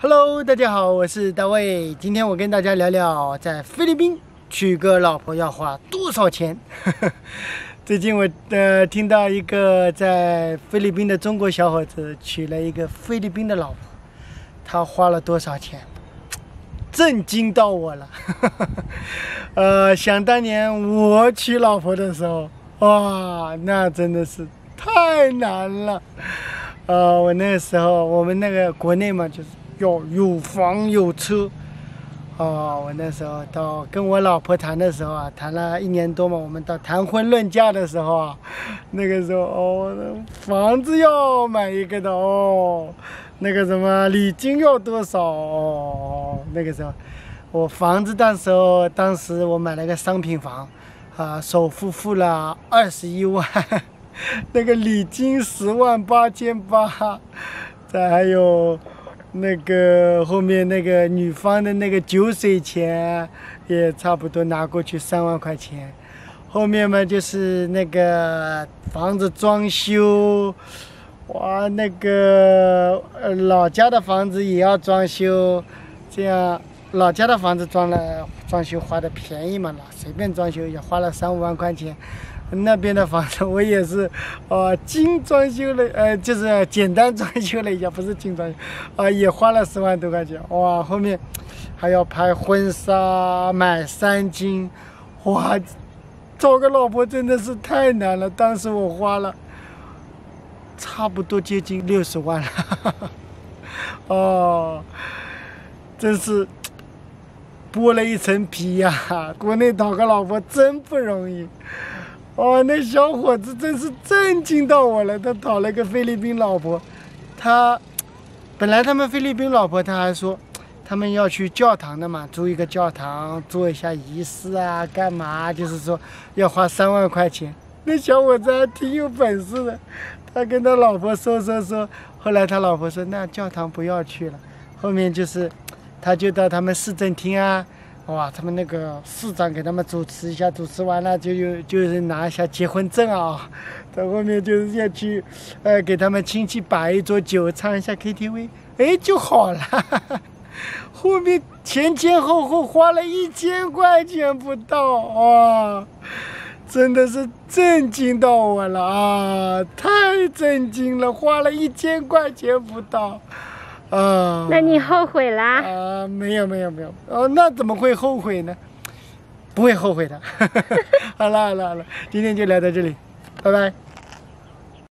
Hello， 大家好，我是大卫。今天我跟大家聊聊在菲律宾娶个老婆要花多少钱。最近我听到一个在菲律宾的中国小伙子娶了一个菲律宾的老婆，他花了多少钱？震惊到我了。想当年我娶老婆的时候，哇，那真的是太难了。我那个时候我们那个国内嘛，就是要有房有车。我那时候到跟我老婆谈的时候啊，谈了1年多嘛，我们到谈婚论嫁的时候啊，那个时候房子要买一个的那个什么礼金要多少那个时候我房子当时我买了个商品房首付付了21万，那个礼金10.888万，再还有那个后面那个女方的那个酒水钱也差不多拿过去3万块钱，后面嘛就是那个房子装修，哇，那个老家的房子也要装修，这样老家的房子装修花的便宜嘛，随便装修也花了3-5万块钱。那边的房子我也是，精装修了，就是简单装修了一下，不是精装修，也花了10万多块钱。哇，后面还要拍婚纱，买3金，哇，找个老婆真的是太难了。当时我花了差不多接近60万了，真是剥了一层皮呀。国内讨个老婆真不容易。那小伙子真是震惊到我了，他讨了个菲律宾老婆。本来他们菲律宾老婆他还说他们要去教堂的嘛，租一个教堂做一下仪式啊，干嘛，就是说要花3万块钱。那小伙子还挺有本事的，他跟他老婆说，后来他老婆说那教堂不要去了，后面就是他就到他们市政厅啊，哇，他们那个市长给他们主持一下，主持完了就是拿一下结婚证啊，到后面就是要去给他们亲戚摆一桌酒，唱一下 KTV， 就好了。后面前后花了1000块钱不到，哇，真的是震惊到我了啊！太震惊了，花了1000块钱不到。 那你后悔啦？ 没有，那怎么会后悔呢？不会后悔的。好了，今天就聊到这里，拜拜。